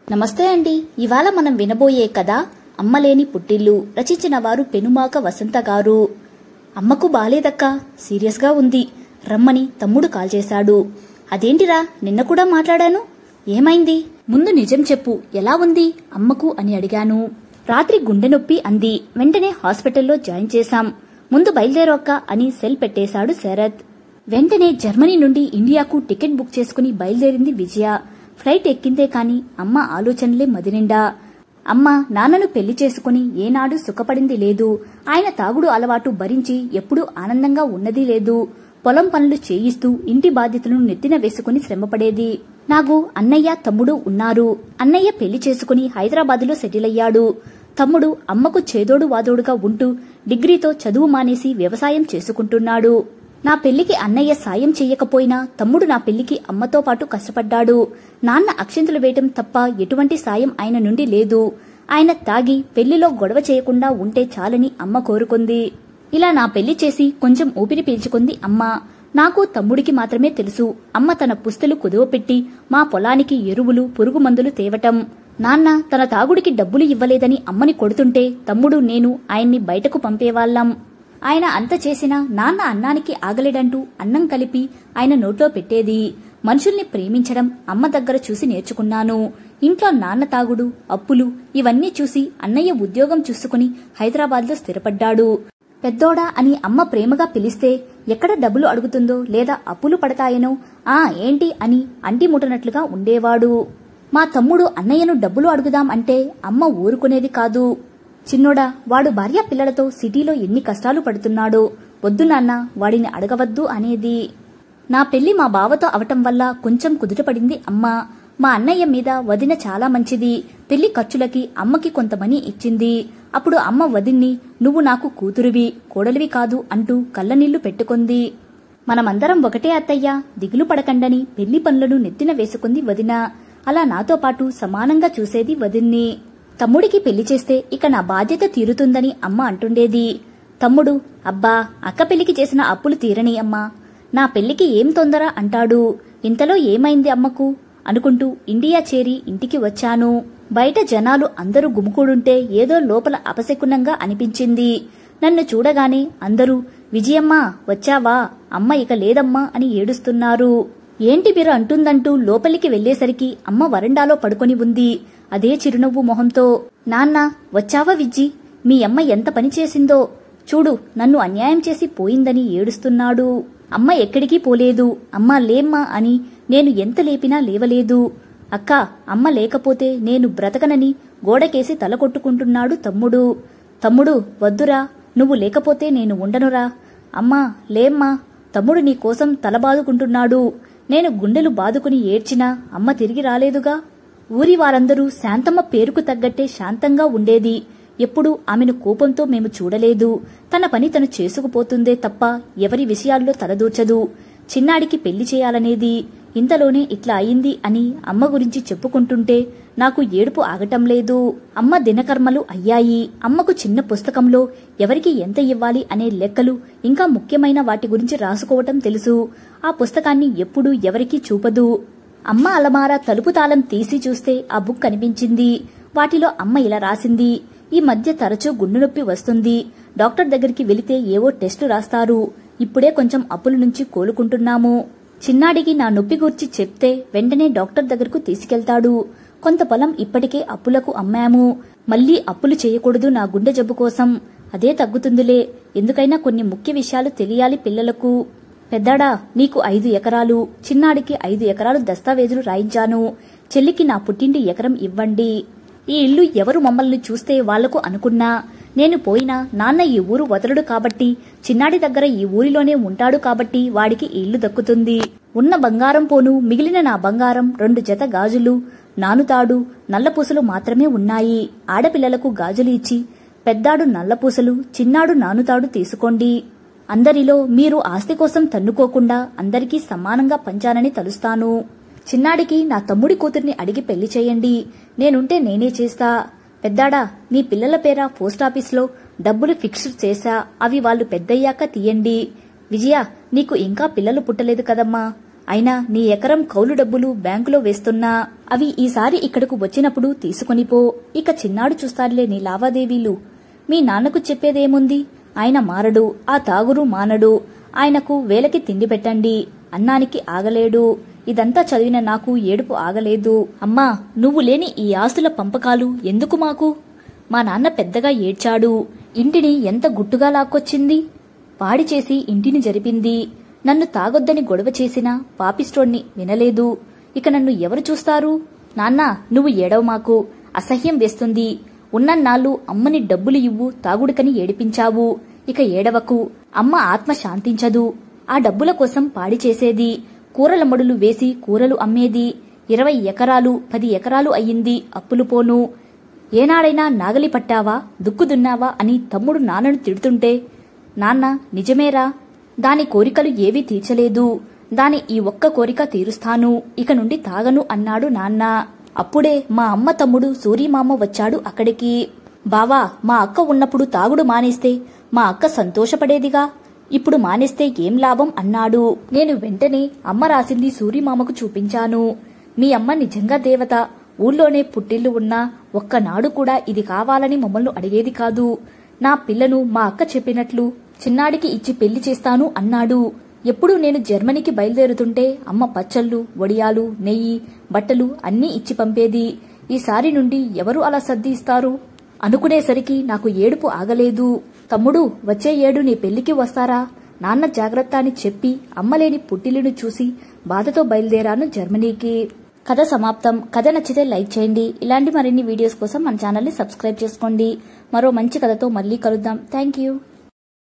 నమస్తే అండి. ఇవాళ మనం వినబోయే కథ అమ్మలేని పుట్టిల్లు. రచించిన వారు పెనుమాక వసంత గారు. అమ్మకు బాలేదక్క, సీరియస్ గా ఉంది, రమ్మని తమ్ముడు కాల్ చేశాడు. అదేంటిరా, నిన్న కూడా మాట్లాడాను, ఏమైంది? ముందు నిజం చెప్పు, ఎలా ఉంది అమ్మకు అని అడిగాను. రాత్రి గుండె నొప్పి అంది. వెంటనే హాస్పిటల్లో జాయిన్ చేశాం. ముందు బయలుదేరొక్క అని సెల్ పెట్టేశాడు శరత్. వెంటనే జర్మనీ నుండి ఇండియాకు టికెట్ బుక్ చేసుకుని బయలుదేరింది విజయ. ఫ్లైట్ ఎక్కిందే కాని అమ్మ ఆలోచనలే మదినిండా. అమ్మ నాన్నను పెళ్లి చేసుకుని ఏనాడు సుఖపడింది లేదు. ఆయన తాగుడు అలవాటు భరించి ఎప్పుడూ ఆనందంగా ఉన్నది లేదు. పొలం పనులు చేయిస్తూ ఇంటి బాధ్యతలను నెత్తిన వేసుకుని శ్రమపడేది. నాకు అన్నయ్య తమ్ముడు ఉన్నారు. అన్నయ్య పెళ్లి చేసుకుని హైదరాబాదులో సెటిల్ అయ్యాడు. తమ్ముడు అమ్మకు చేదోడు వాదోడుగా ఉంటూ డిగ్రీతో చదువు మానేసి వ్యవసాయం చేసుకుంటున్నాడు. నా పెళ్లికి అన్నయ్య సాయం చెయ్యకపోయినా తమ్ముడు నా పెళ్లికి అమ్మతో పాటు కష్టపడ్డాడు. నాన్న అక్షింతలు వేయటం తప్ప ఎటువంటి సాయం ఆయన నుండి లేదు. ఆయన తాగి పెళ్లిలో గొడవ చేయకుండా ఉంటే చాలని అమ్మ కోరుకుంది. ఇలా నా పెళ్లి చేసి కొంచెం ఊపిరి పీల్చుకుంది అమ్మ. నాకు తమ్ముడికి మాత్రమే తెలుసు అమ్మ తన పుస్తలు కుదువపెట్టి మా పొలానికి ఎరువులు పురుగు మందులు తేవటం. నాన్న తన తాగుడికి డబ్బులు ఇవ్వలేదని అమ్మని కొడుతుంటే తమ్ముడు నేను ఆయన్ని బయటకు పంపేవాళ్లం. ఆయన అంత చేసినా నాన్న అన్నానికి ఆగలేడంటూ అన్నం కలిపి ఆయన నోట్లో పెట్టేది. మనుషుల్ని ప్రేమించడం అమ్మ దగ్గర చూసి నేర్చుకున్నాను. ఇంట్లో నాన్న తాగుడు, అప్పులు ఇవన్నీ చూసి అన్నయ్య ఉద్యోగం చూసుకుని హైదరాబాద్లో స్థిరపడ్డాడు. పెద్దోడా అని అమ్మ ప్రేమగా పిలిస్తే ఎక్కడ డబ్బులు అడుగుతుందో లేదా అప్పులు పడతాయనో ఏంటి అని అంటి ముట్టనట్లుగా ఉండేవాడు. మా తమ్ముడు అన్నయ్యను డబ్బులు అడుగుదాం అంటే అమ్మ ఊరుకునేది కాదు. చిన్నోడా, వాడు భార్య పిల్లలతో సిటీలో ఎన్ని కష్టాలు పడుతున్నాడో, వద్దు నాన్న వాడిని అడగవద్దు అనేది. నా పెళ్లి మా బావతో అవటం వల్ల కొంచెం కుదుటపడింది అమ్మ. మా అన్నయ్య మీద వదిన చాలా మంచిది. పెళ్లి ఖర్చులకి అమ్మకి కొంత మనీ ఇచ్చింది. అప్పుడు అమ్మ వదిన్ని నువ్వు నాకు కూతురువి, కోడలివి కాదు అంటూ కళ్ళనీళ్లు పెట్టుకుంది. మనమందరం ఒకటే అత్తయ్య, దిగులు పడకండని పెళ్లి పనులను నెత్తిన వేసుకుంది వదిన. అలా నాతో పాటు సమానంగా చూసేది వదిన్ని. తమ్ముడికి పెళ్లి చేస్తే ఇక నా బాధ్యత తీరుతుందని అమ్మ అంటుండేది. తమ్ముడు, అబ్బా అక్క పెళ్లికి చేసిన అప్పులు తీరని అమ్మా, నా పెళ్లికి ఏం తొందర అంటాడు. ఇంతలో ఏమైంది అమ్మకు అనుకుంటూ ఇండియా చేరి ఇంటికి వచ్చాను. బయట జనాలు అందరూ గుమికూడుంటే ఏదో లోపల అపశకునంగా అనిపించింది. నన్ను చూడగానే అందరూ విజయమ్మా వచ్చావా, అమ్మ ఇక లేదమ్మా అని ఏడుస్తున్నారు. ఏంటి మీరు అంటుందంటూ లోపలికి వెళ్లేసరికి అమ్మ వరండాలో పడుకొని ఉంది. అదే చిరునవ్వు మొహంతో. నాన్న వచ్చావా విజ్జి, మీ అమ్మ ఎంత పని చేసిందో చూడు, నన్ను అన్యాయం చేసి పోయిందని ఏడుస్తున్నాడు. అమ్మ ఎక్కడికి పోలేదు, అమ్మా లేమ్మా అని నేను ఎంత లేపినా లేవలేదు. అక్క అమ్మ లేకపోతే నేను బ్రతకనని గోడకేసి తల కొట్టుకుంటున్నాడు తమ్ముడు. తమ్ముడు వద్దురా, నువ్వు లేకపోతే నేను ఉండనురా. అమ్మా లేమ్మా, తమ్ముడు నీకోసం తల బాదుకుంటున్నాడు. నేను గుండెలు బాదుకుని ఏడ్చినా అమ్మ తిరిగి రాలేదుగా. ఊరి వారందరూ శాంతమ్మ పేరుకు తగ్గట్టే శాంతంగా ఉండేది. ఎప్పుడూ ఆమెను కోపంతో మేము చూడలేదు. తన పని తను చేసుకుపోతుందే తప్ప ఎవరి విషయాల్లో తలదూర్చదు. చిన్నాడికి పెళ్లి చేయాలనేది. ఇంతలోనే ఇట్లా అయింది అని అమ్మ గురించి చెప్పుకుంటుంటే నాకు ఏడుపు ఆగటం లేదు. అమ్మ దినకర్మలు అయ్యాయి. అమ్మకు చిన్న పుస్తకంలో ఎవరికి ఎంత ఇవ్వాలి అనే లెక్కలు ఇంకా ముఖ్యమైన వాటి గురించి రాసుకోవటం తెలుసు. ఆ పుస్తకాన్ని ఎప్పుడూ ఎవరికీ చూపదు. అమ్మ అలమారా తలుపు తాళం తీసి చూస్తే ఆ బుక్ కనిపించింది. వాటిలో అమ్మ ఇలా రాసింది: ఈ మధ్య తరచూ గుండె నొప్పి వస్తుంది. డాక్టర్ దగ్గరికి వెళితే ఏవో టెస్టు రాస్తారు. ఇప్పుడే కొంచెం అప్పుల నుంచి కోలుకుంటున్నాము. చిన్నాడికి నా నొప్పి గురించి చెప్తే వెంటనే డాక్టర్ దగ్గరకు తీసుకెళ్తాడు. కొంత పొలం ఇప్పటికే అప్పులకు అమ్మాము. మళ్లీ అప్పులు చేయకూడదు నా గుండె జబ్బు కోసం. అదే తగ్గుతుందిలే. ఎందుకైనా కొన్ని ముఖ్య విషయాలు తెలియాలి పిల్లలకు. పెద్దాడా, నీకు 5 ఎకరాలు, చిన్నాడికి 5 ఎకరాలు దస్తావేజులు రాయించాను. చెల్లికి నా పుట్టింటి ఎకరం ఇవ్వండి. ఈ ఇల్లు ఎవరు మమ్మల్ని చూస్తే వాళ్లకు అనుకున్నా. నేను పోయినా నాన్న ఈ ఊరు వదలడు కాబట్టి, చిన్నాడి దగ్గర ఈ ఊరిలోనే ఉంటాడు కాబట్టి వాడికి ఈ ఇల్లు దక్కుతుంది. ఉన్న బంగారం పోను మిగిలిన నా బంగారం 2 జత గాజులు, నానుతాడు, నల్లపూసలు మాత్రమే ఉన్నాయి. ఆడపిల్లలకు గాజులు ఇచ్చి పెద్దాడు నల్లపూసలు, చిన్నాడు నానుతాడు తీసుకోండి. అందరిలో మీరు ఆస్తి కోసం తన్నుకోకుండా అందరికీ సమానంగా పంచానని తలుస్తాను. చిన్నాడికి నా తమ్ముడి కూతుర్ని అడిగి పెళ్లి చేయండి. నేనుంటే నేనే చేస్తా. పెద్దాడా, నీ పిల్లల పేర పోస్టాఫీస్లో డబ్బులు ఫిక్స్ చేశా. అవి వాళ్ళు పెద్దయ్యాక తీయండి. విజయ, నీకు ఇంకా పిల్లలు పుట్టలేదు కదమ్మా. అయినా నీ ఎకరం కౌలు డబ్బులు బ్యాంకులో వేస్తున్నా అవి ఈసారి ఇక్కడకు వచ్చినప్పుడు తీసుకొనిపో. ఇక చిన్నాడు చూస్తాడులే నీ లావాదేవీలు. మీ నాన్నకు చెప్పేదేముంది? ఆయన మారడు, ఆ తాగురు మానడు. ఆయనకు వేలకి తిండి పెట్టండి, అన్నానికి ఆగలేడు. ఇదంతా చదివిన నాకు ఏడుపు ఆగలేదు. అమ్మా, నువ్వు లేని ఈ ఆస్తుల పంపకాలు ఎందుకు మాకు? మా నాన్న పెద్దగా ఏడ్చాడు. ఇంటిని ఎంత గుట్టుగా లాక్కొచ్చింది. పాడి చేసి ఇంటిని జరిపింది. నన్ను తాగొద్దని గొడవ చేసినా పాపిస్టోడ్ని వినలేదు. ఇక నన్ను ఎవరు చూస్తారు? నాన్నా, నువ్వు ఏడవ మాకు, అసహ్యం వేస్తుంది. ఉన్నన్నాళ్ళు అమ్మని డబ్బులు ఇవ్వు తాగుడుకని ఏడిపించావు. ఇక ఏడవకు. అమ్మ ఆత్మ శాంతించదు. ఆ డబ్బుల కోసం పాడి చేసేది. కూరల మడులు వేసి కూరలు అమ్మేది. 20 ఎకరాలు 10 ఎకరాలు అయ్యింది అప్పులు పోను. ఏనాడైనా నాగలి పట్టావా, దుక్కు దున్నావా అని తమ్ముడు నాన్నను తిడుతుంటే, నాన్న నిజమేరా, దాని కోరికలు ఏవీ తీర్చలేదు. దాని ఈ ఒక్క కోరిక తీరుస్తాను, ఇక నుండి తాగను అన్నాడు నాన్న. అప్పుడే మా అమ్మ తమ్ముడు సూరిమామ వచ్చాడు అక్కడికి. బావా, మా అక్క ఉన్నప్పుడు తాగుడు మానేస్తే మా అక్క సంతోషపడేదిగా, ఇప్పుడు మానేస్తే ఏం లాభం అన్నాడు. నేను వెంటనే అమ్మ రాసింది సూరిమామకు చూపించాను. మీ అమ్మ నిజంగా దేవత. ఊళ్ళోనే పుట్టిల్లు ఉన్నా ఒక్కనాడు కూడా ఇది కావాలని మమ్మల్ని అడిగేది కాదు. నా పిల్లను మా అక్క చెప్పినట్లు చిన్నాడికి ఇచ్చి పెళ్లి చేస్తాను అన్నాడు. ఎప్పుడు నేను జర్మనీకి బయలుదేరుతుంటే అమ్మ పచ్చళ్ళు, వడియాలు, నెయ్యి, బట్టలు అన్నీ ఇచ్చి పంపేది. ఈసారి నుండి ఎవరు అలా సర్ది ఇస్తారు అనుకునేసరికి నాకు ఏడుపు ఆగలేదు. తమ్ముడు, వచ్చే ఏడు నీ పెళ్లికి వస్తారా? నాన్న జాగ్రత్త అని చెప్పి అమ్మలేని పుట్టిల్లును చూసి బాధతో బయలుదేరాను జర్మనీకి. కథ సమాప్తం. కథ నచ్చితే లైక్ చేయండి. ఇలాంటి మరిన్ని వీడియోస్ కోసం మన ఛానల్ని సబ్స్క్రైబ్ చేసుకోండి. మరో మంచి కథతో మళ్ళీ కలుద్దాం. Thank you.